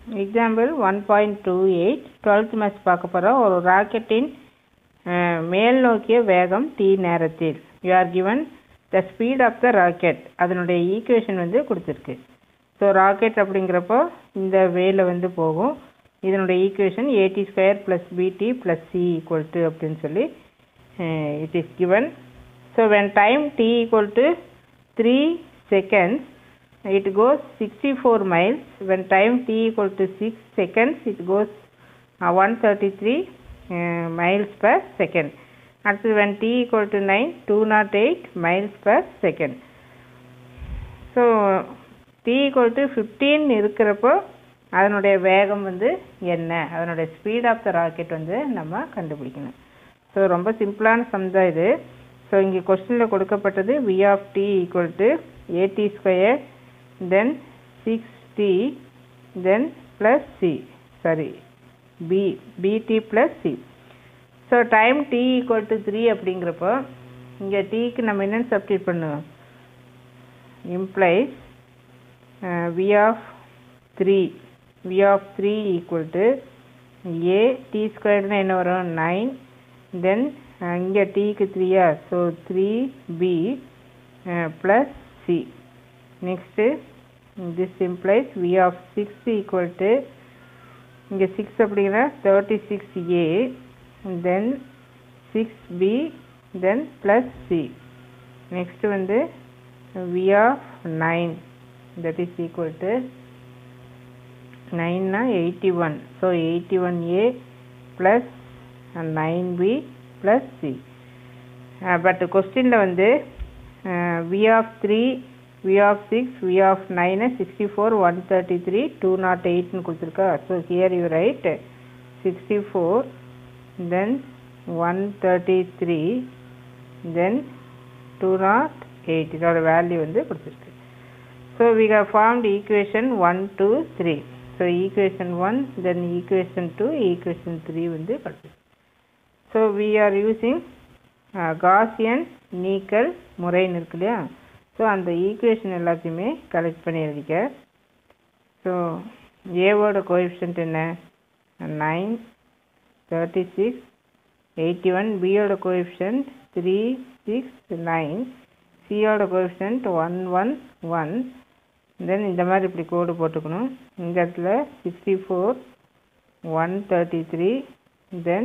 Example 1.28 12th maths பார்க்க போகிறோம். ஒரு ராக்கெட்டின் மேல் நோக்கிய வேகம் t நேரத்தில். You are given the speed of the rocket. அதனுடைய ஈக்குவேஷன் வந்து கொடுத்துருக்கு. ஸோ ராக்கெட் அப்படிங்கிறப்போ இந்த வேல வந்து போகும். இதனுடைய ஈக்குவேஷன் at² + bt + c = அப்படின்னு சொல்லி it is given. So when time t = 3 seconds, it goes 64 miles. When time t = 6 seconds, it goes 133 miles per second. Actually, when t = 9, 208 miles per second. So t = 15 இருக்கிறப்போ அதனுடைய வேகம் வந்து என்ன, அதனுடைய speed of the rocket வந்து நம்ம கண்டுபிடிக்கணும். So ரொம்ப சிம்பிளான சம் தான் இது. ஸோ இங்கே கொஸ்டினில் கொடுக்கப்பட்டது v of t = at², then 6t, then plus c, sorry bt plus c. So time t = 3 அப்படிங்கிறப்போ இங்கே டீக்கு நம்ம என்னென்னு சப்ஸ்டிட் பண்ணுவோம், implies v of 3 = a t² என்ன வரும் 9, தென் இங்கே டீக்கு 3, so 3b plus c. Next this implies v of 6 = இங்கே 6 அப்படிங்கிற 36a, then 6b, then plus c. Next வந்து v of 9, that is equal to 9 81, so 81a plus 9b plus c. But கொஸ்டினில் வந்து v of 3, v of 6, v of 9 64, 133, 208 கொடுத்துருக்கா. So here you write 64, then 133, then 208, இதோட value வந்து கொடுத்துருக்கு. So we have formed equation 1, 2, 3. So equation 1, then equation 2, equation 3 வந்து கொடுத்துருக்கு. So we are using Gaussian நீக்கல் முறைன்னு இருக்கு இல்லையா. ஸோ அந்த ஈக்குவேஷன் எல்லாத்தையுமே கலெக்ட் பண்ணி எழுதிக்க. ஸோ ஏவோட கோஎஃபிஷியன்ட் என்ன 9, 36, 81, பியோட கோஎஃபிஷியன்ட் 3, 6, 9, சியோட கோஎஃபிஷியன்ட் 1, 1, 1. தென் இந்த மாதிரி இப்படி கோடு போட்டுக்கணும். இந்த இடத்துல 64, 133, தென்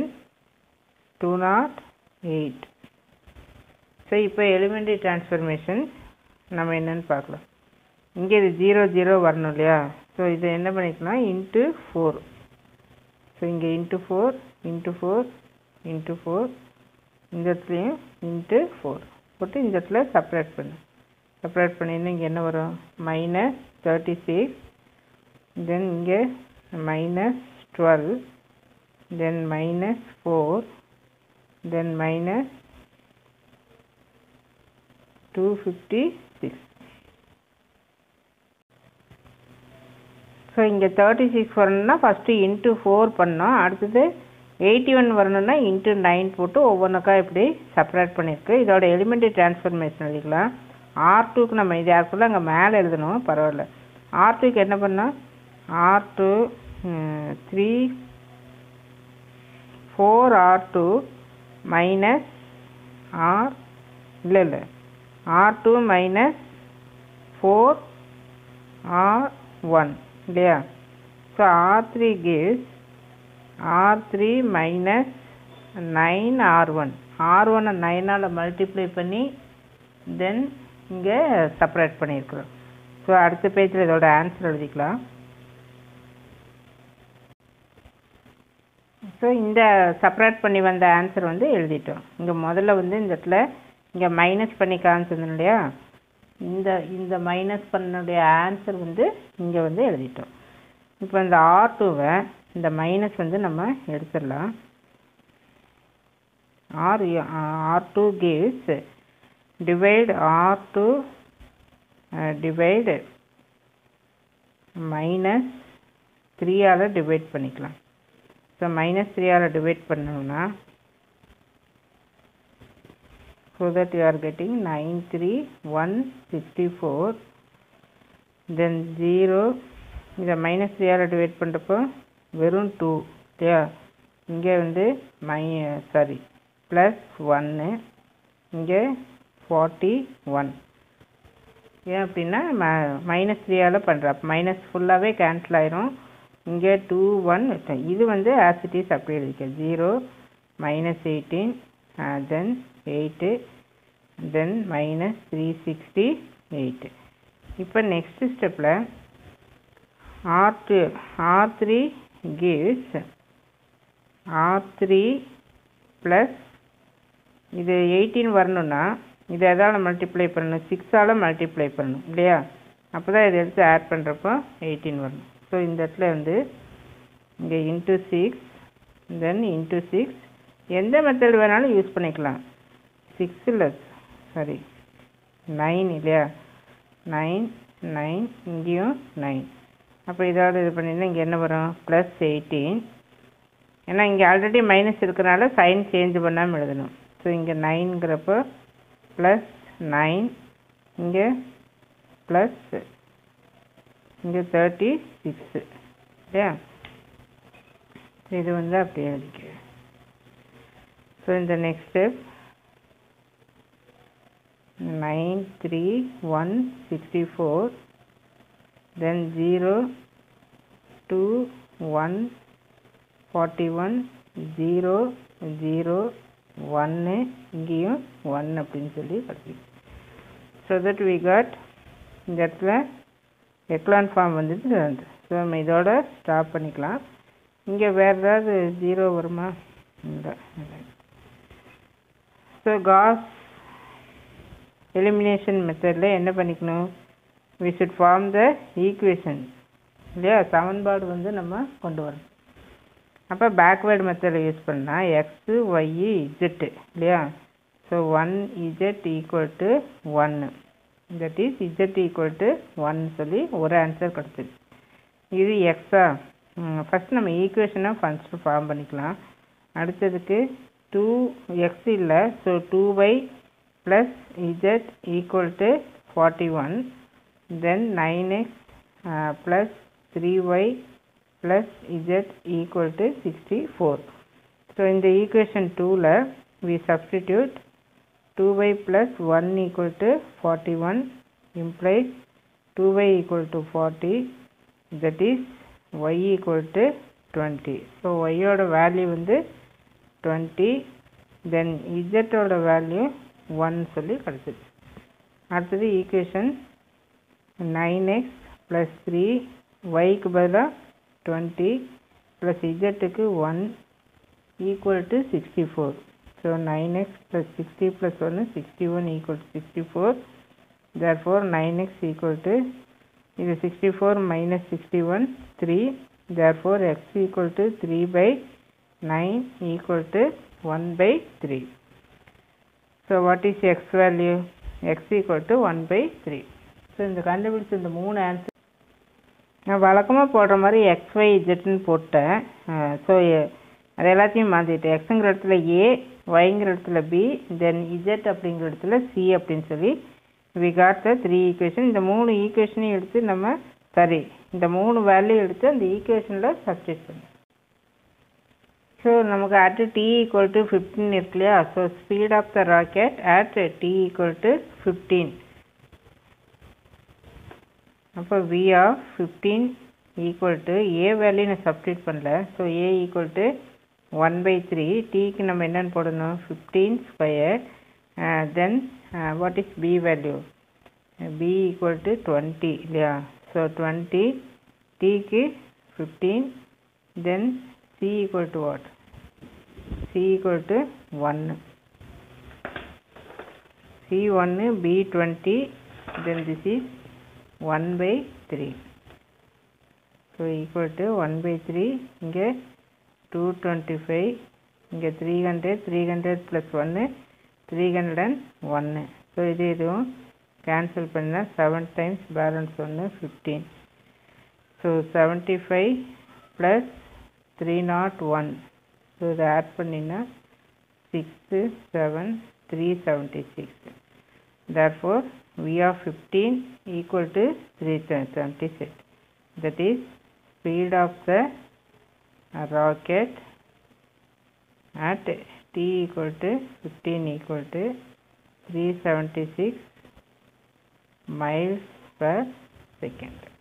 208. ஸோ இப்போ எலிமெண்ட்ரி டிரான்ஸ்ஃபர்மேஷன் நம்ம என்னன்னு பார்க்கலாம். இங்கே இது 0, 0 வரணும் இல்லையா. ஸோ இதை என்ன பண்ணிக்கலாம், இன்ட்டு 4. ஸோ இங்கே இன்ட்டு 4, இன்ட்டு 4, இன்ட்டு 4, இந்த இடத்துலையும் இன்ட்டு 4 போட்டு இந்த இடத்துல செப்பரேட் பண்ணு. செப்பரேட் பண்ணிங்கன்னா இங்கே என்ன வரும், -36, தென் இங்கே -12, தென் -4, தென் -256. ஸோ இங்கே 36 வரணும்னா ஃபஸ்ட்டு இன்ட்டு 4 பண்ணோம். அடுத்தது 81 வரணும்னா இன்ட்டு 9 போட்டு ஒவ்வொன்றுக்கா இப்படி செப்பரேட் பண்ணியிருக்கு. இதோட எலிமெண்ட்ரி டிரான்ஸ்ஃபர்மேஷன் எழுதிக்கலாம். R2க்கு நம்ம இது ஆக்சுவலாக அங்கே மேலே எழுதணும், பரவாயில்ல. R2க்கு என்ன பண்ணோம், R2 3 4R2 மைனஸ் இல்லை R2 மைனஸ் 4R1 இல்லையா. So R3 gives R3 minus 9R1. R1 9ஆல் மல்டிப்ளை பண்ணி தென் இங்கே செப்பரேட் பண்ணியிருக்கிறோம். ஸோ அடுத்த பேஜில் இதோட ஆன்சர் எழுதிக்கலாம். ஸோ இந்த செப்பரேட் பண்ணி வந்த ஆன்சர் வந்து எழுதிட்டோம். இங்கே முதல்ல வந்து இந்த இடத்துல இங்கே மைனஸ் பண்ணி காமிச்சிருந்தோம் இல்லையா. இந்த மைனஸ் பண்ணனுடைய ஆன்சர் வந்து இங்கே வந்து எழுதிட்டோம். இப்போ இந்த R2வை இந்த மைனஸ் வந்து நம்ம எடுத்துடலாம். R2 gives divide R2 divide minus 3ஆல் டிவைட் பண்ணிக்கலாம். ஸோ -3ஆல் டிவைட் பண்ணோம்னா so that you are getting 9, 3, 1, 64, then 0, இதை -3 டிவைட் பண்ணுறப்போ வெறும் 2 இல்லையா. இங்கே வந்து +1 இங்கே 41. ஏன் அப்படின்னா -3 பண்ணுறேன். அப்போ மைனஸ் ஃபுல்லாகவே கேன்சல் ஆயிரும். இங்கே 2 1 வச்சேன். இது வந்து ஆஸ் இட் இஸ் அப்படியே எழுதிக்க. 0 -18 தென் 8 தென் -368. இப்போ நெக்ஸ்ட் ஸ்டெப்பில் R3 gives R3 ப்ளஸ் இது 18 வரணும்னா இது எதால் மல்டிப்ளை பண்ணணும், 6ஆல் மல்டிப்ளை பண்ணணும் இல்லையா. அப்போ தான் இதை எடுத்து ஆட் பண்ணுறப்போ 18 வரணும். ஸோ இந்த இடத்துல வந்து இங்கே இன்ட்டு 6 தென் இன்ட்டு 6 எந்த மெத்தட் வேணாலும் யூஸ் பண்ணிக்கலாம். 6 இல்லை 9 இல்லையா. 9 9 இங்கேயும் 9. அப்போ இதோட இது பண்ணிங்கன்னா இங்கே என்ன வரும் +18. ஏன்னா இங்கே ஆல்ரெடி மைனஸ் இருக்கிறனால சைன் சேஞ்ச் பண்ணாமல் எழுதணும். ஸோ இங்கே 9ங்கிறப்போ +9 இங்கே ப்ளஸ் இங்கே 36 இல்லையா. இது வந்து அப்படியே எழுதிக்க. ஸோ இந்த நெக்ஸ்ட் ஸ்டெப் 9 3 1 64 then 0 2 1 41 0 0 1 இங்கேயும் 1 அப்படின்னு சொல்லி படிக்கணும். ஸோ தட் வி காட் இந்த இடத்துல எக்லான் ஃபார்ம் வந்துட்டு. ஸோ நம்ம இதோட ஸ்டாப் பண்ணிக்கலாம். இங்கே வேறு ஏதாவது 0 வருமா? இல்லை. ஸோ காஸ் எலிமினேஷன் மெத்தடில் என்ன பண்ணிக்கணும், we should form the equation இல்லையா. சமன்பாடு வந்து நம்ம கொண்டு வரணும். அப்போ பேக்வேர்டு மெத்தடை யூஸ் பண்ணால் எக்ஸு ஒய்யு இஜெட்டு இல்லையா. So 1z = 1 that is z = 1 சொல்லி ஒரு ஆன்சர் கிடச்சிது. இது எக்ஸா. ஃபஸ்ட் நம்ம ஈக்குவேஷனை ஃபஸ்ட்டு ஃபார்ம் பண்ணிக்கலாம். அடுத்ததுக்கு 2x இல்லை. So 2y + z = 41 then 9x plus 3y plus z = 64. So in the equation 2 we substitute 2y plus 1 = 41 implies 2y = 40 that is y = 20. So y ஓட வேல்யூ வந்து 20 then z ஓட value 1 சொல்லி கிடைச்சிது. அடுத்தது equation 9x plus 3 yக்கு பதிலாக 20 plus zக்கு 1 = 64. So 9x plus 60 plus 1 61 = 64. Therefore 9x = இது 64 minus 61 3. Therefore x = 3/9 = 1/3. So what is x value? x = 1/3. So இந்த கண்டுபிடிச்ச இந்த 3 ஆன்சர் நான் வழக்கமாக போடுற மாதிரி XY Zன்னு போட்டேன். ஸோ அது எல்லாத்தையும் மாற்றிட்டேன். எக்ஸுங்கிற இடத்துல A, ஒய்ங்கிற இடத்துல B, தென் Z அப்படிங்கிற இடத்துல C அப்படின்னு சொல்லி we got the 3 ஈக்குவேஷன். இந்த 3 ஈக்குவேஷனையும் எடுத்து நம்ம இந்த 3 வேல்யூ எடுத்து அந்த ஈக்குவேஷனில் சப்ஸ்டிட் பண்ணோம். ஸோ நமக்கு at t = 15 இருக்கு இல்லையா. So speed of the rocket at t = 15. அப்போ v of 15 = a வேல்யூ நான் சப்ஸ்டிட் பண்ணல. So a = 1/3. tக்கு நம்ம என்னென்னு போடணும் 15² தென் வாட் இஸ் b வேல்யூ? b = 20 இல்லையா. ஸோ 20 tக்கு 15 then c = what? c = 1. c 1 b 20 then this is 1/3. So equal to 1/3. இங்கே 225 இங்கே 300 300 plus 1 301. ஸோ இதுவும் கேன்சல் பண்ணால் 7 times balance 1 15. So 75 plus 301. So இதை ஆட் பண்ணினா 6 7 376. Therefore v of 15 = 376. that is speed of the rocket at t equal to 15 equal to 376 miles per second.